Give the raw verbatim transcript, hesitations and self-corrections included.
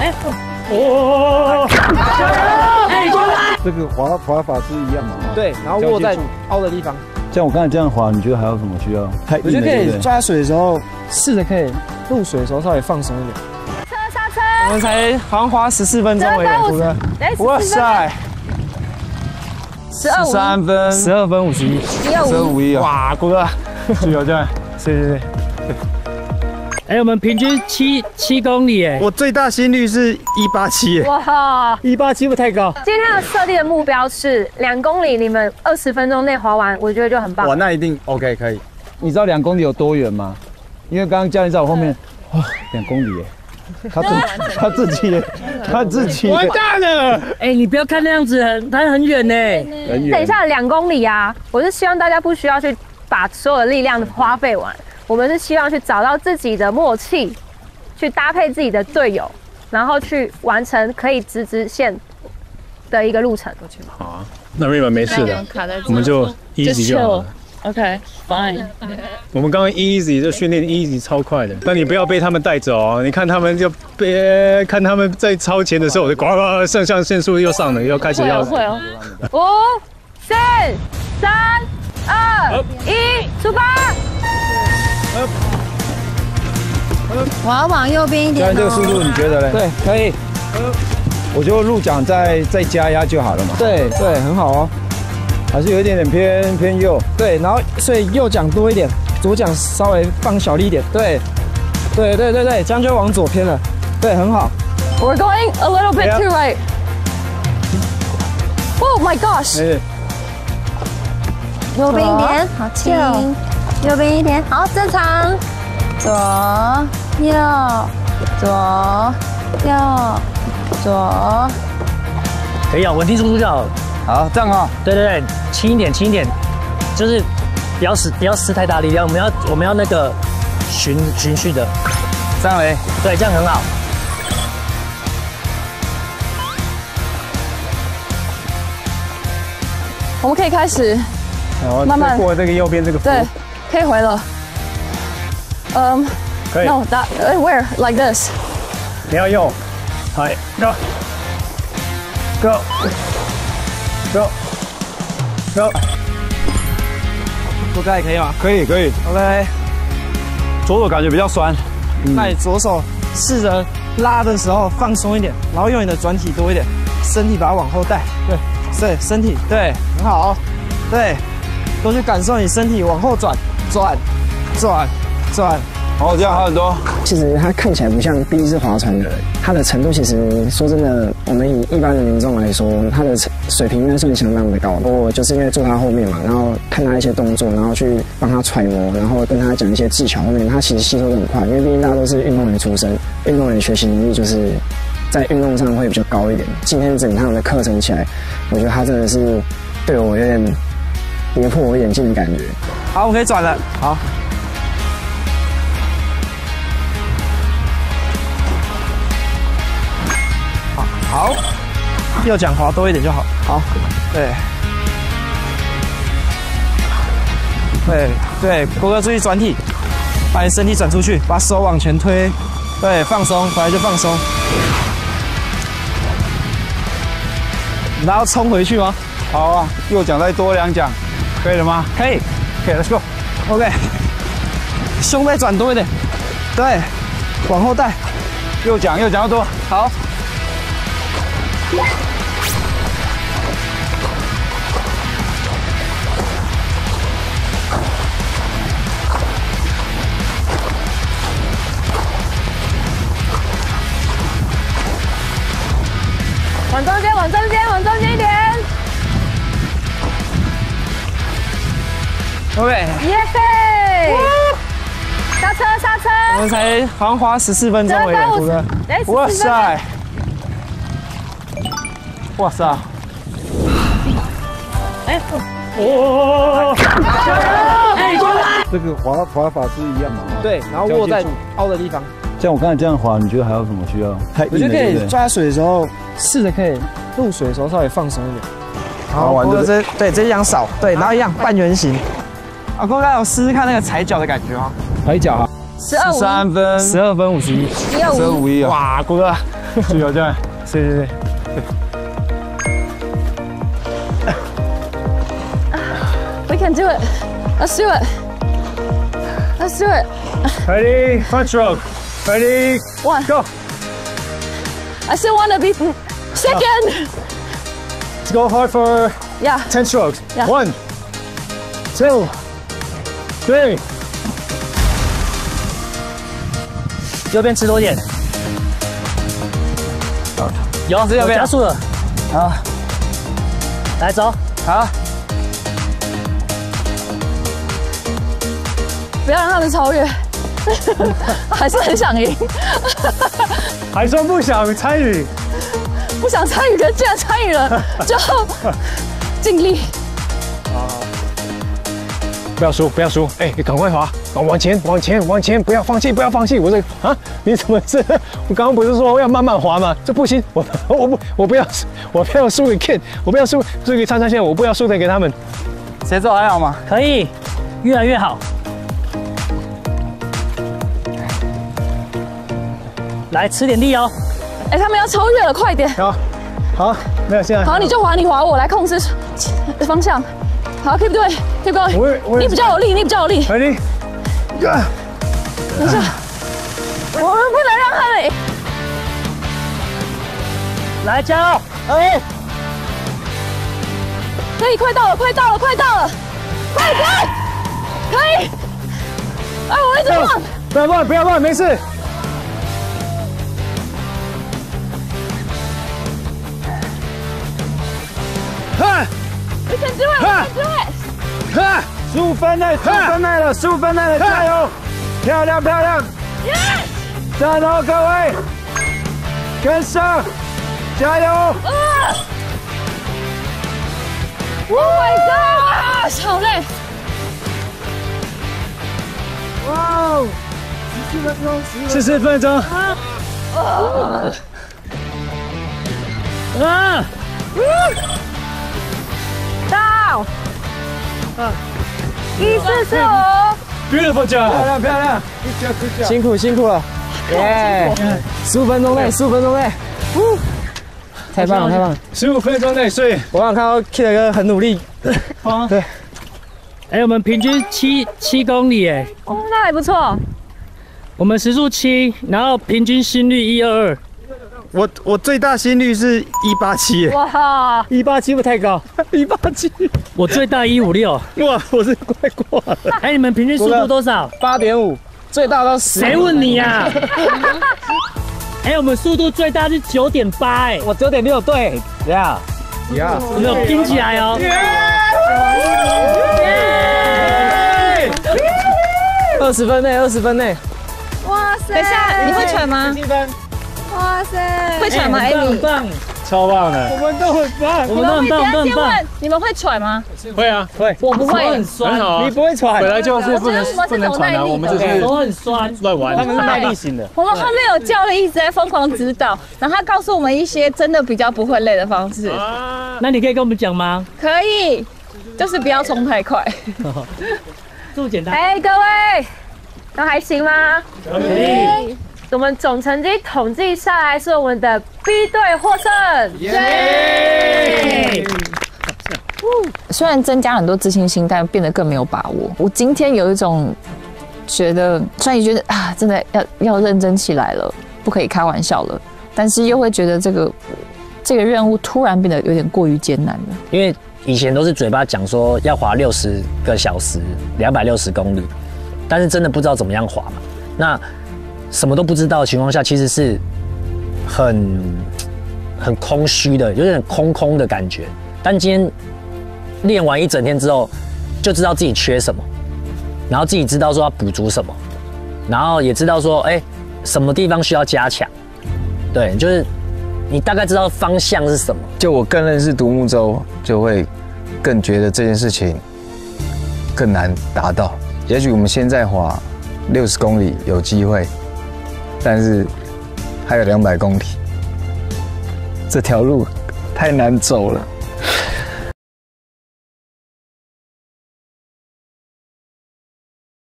哎，哦，哎，过来！ 这个滑滑法是一样嘛？ 对，然后握在凹的地方。 像我刚才这样滑，你觉得还有什么需要？太我觉得可以抓水的时候，试着可以入水的时候稍微放松一点。 车刹车！ 我们才好像花十四分钟而已，图哥。哇塞！ 十二三分，十二分五十一， 十二五一啊！ 哇，国哥，加油加油！对对对。 哎，我们平均七七公里哎， 我最大心率是一八七哎， 哇， 一八七不太高。 今天的设定的目标是两公里，你们二十分钟内滑完，我觉得就很棒。 哇，那一定 OK 可以。 你知道两公里有多远吗？因为刚刚教练在我后面，哇，两公里哎，他自他自己他自己完蛋了！哎，你不要看那样子，很他很远呢， 很远。 等一下两公里啊，我是希望大家不需要去把所有的力量花费完。我们是希望去找到自己的默契，去搭配自己的队友，然后去完成可以直直线的一个路程。 好啊，那 Rima 没事的，我们就 easy 就好了。 OK fine。 我们刚刚 easy 就训练 easy 超快的，但你不要被他们带走哦。你看他们就被看他们在超前的时候，我就呱呱肾上腺素又上了，又开始要。 会哦。 五、四、三、二、一，出发！ 我要往右边一点。 教练这个速度你觉得呢？ 对，可以。 我觉得入桨再再加压就好了嘛。 对对，很好哦。 还是有一点点偏偏右。 对，然后所以右桨多一点，左桨稍微放小力一点。对，对对对对，这样就往左偏了。对，很好。 We're going a little bit too right. Oh my gosh! 右边一点，好轻。右边一点，好正常。左右左右左。 可以啊，稳定速度就好。 好，这样啊。 对对对，轻一点，轻一点，就是不要使不要施太大力量，我们要我们要那个循循序的。 这样嘞？ 对，这样很好。 我们可以开始慢慢过这个右边这个。 对，可以回了。嗯， 可以。 No, that where like this？ 你要右，好 ，go go go go。 左盖可以吗？ 可以可以。 OK。 左手感觉比较酸。 那你左手试着拉的时候放松一点，然后用你的转体多一点，身体把它往后带。对，对，身体对，很好。对，多去感受你身体往后转，转，转，转。 哦，这样好很多。 其实它看起来不像第一次划船的人，它的程度其实说真的，我们以一般的民众来说，它的水平应该算相当的高。我就是因为坐他后面嘛，然后看他一些动作，然后去帮他揣摩，然后跟他讲一些技巧，后面他其实吸收的很快，因为毕竟大家都是运动员出身，运动员学习能力就是在运动上会比较高一点。今天整趟的课程起来，我觉得他真的是对我有点跌破我眼镜的感觉。 好，我们可以转了。好。 好，右桨滑多一点就好。好，对，对对，国哥注意转体，把你身体转出去，把手往前推，对，放松，回来就放松。然后冲回去吗？ 好啊，右桨再多两桨，可以了吗？ 可以，可以 ，Let's go。OK， 胸再转多一点，对，往后带， 右桨右桨要多， 好。 往中间，往中间，往中间一点。 OK。 耶！刹车，刹车。 我们才好像花十四分钟而已，图哥。哇塞！哇塞！ 哎，哦！哎，过来！ 这个滑滑法是一样嘛？ 对，然后握在凹的地方。 像我刚才这样滑，你觉得还有什么需要？太硬了， 我觉得可以抓水的时候，试着可以入水的时候稍微放松一点。好，玩的这对这一样少，对，然后一样半圆形。啊，哥哥有试试看那个踩脚的感觉吗？ 踩脚啊！ 十二五三分， 十二分五十一， 一二十二五五一啊！ 哇，谷歌， 加油，加油！ 对对对。 ，We can do it. Let's do it. Let's do it. Ready, front stroke. Ready, One. go. I still want to be second. Let's go hard for Yeah. ten strokes. Yeah. One, two, three. 右边吃多一点。有，有加速了。 好， 来走。 好， 不要让他们超越，还是很想赢， 还说不想参与， 不想参与，可是既然参与了，就尽力。 不要输，不要输，哎，你赶快滑，往前，往前，往前，不要放弃，不要放弃。我这啊，你怎么这？我刚刚不是说要慢慢滑吗？这不行，我我不我不要，我不要输给 Kid， 我不要输输给灿灿线，我不要输的给他们。 节奏还好吗？ 可以，越来越好。来吃点力哦。 哎，他们要超越了，快点！ 好，好，没有现在。 好，你就滑，你滑我来控制方向。好 ，keep doing，keep going。 我也我也你比较有力，你比较有力。 Ready， go。 等一下，我们不能让他们赢。 来加油！哎， 可以，快到了，快到了，快到了，快快，可以。哎，我一直忘。 不要忘，不要忘，没事。哈 We can do it, we can do it. 哈， 十五分内，十五分内了，十五分内了，加油！漂亮漂亮， Yes. 加油各位，跟上，加油！ Oh my god！ 好累。 哇哦，十四分钟， 四十分钟。 啊！ 到。一四四五。 Beautiful job！ 漂亮漂亮，辛苦辛苦了，耶！十五分钟内，十五分钟内，太棒了太棒了！ 十五分钟内，所以我想看到 Kid 哥很努力。 啊， 对。 哎，我们平均七七公里，哎， 哦，那还不错。 我们时速七，然后平均心率一二二。 我我最大心率是一八七， 哇， 一八七不太高，一八七， 我最大一五六。 哇，我是快挂了。 哎，你们平均速度多少？ 八点五，最大到十。 谁问你呀？哎，我们速度最大是九点八，哎， 我九点六，对，呀呀， 有没有拼起来哦？ 二十分内，二十分内。 哇塞！等一下，你会喘吗？ 七分。 哇塞，会喘吗哎很棒， ，Amy？ 超棒的。 我们都很棒， 我们都很棒，我们都很棒。 你们会喘吗？ 会啊，会， 我不会， 很酸， 很好啊。 你不会喘， 本来就是不能我觉得我们是不能喘啊，我们就是手很酸。 乱玩。 他们是耐力型的。 我们后面有教练一直在疯狂指导，然后他告诉我们一些真的比较不会累的方式。 那你可以跟我们讲吗？ 可以，就是不要冲太快。 这么简单。 哎，各位，都还行吗？ 可以。 我们总成绩统计下来是我们的 B 队获胜。 耶！ 虽然增加很多自信心，但变得更没有把握。我今天有一种觉得，虽然也觉得啊，真的要要认真起来了，不可以开玩笑了，但是又会觉得这个这个任务突然变得有点过于艰难了。 因为以前都是嘴巴讲说要滑六十个小时，两百六十公里，但是真的不知道怎么样滑嘛。那什么都不知道的情况下，其实是很很空虚的，有点空空的感觉。但今天练完一整天之后，就知道自己缺什么，然后自己知道说要补足什么，然后也知道说，哎，什么地方需要加强。对，就是你大概知道方向是什么。 就我更认识独木舟，就会更觉得这件事情更难达到。也许我们现在滑六十公里有机会。但是还有两百公里，这条路太难走了。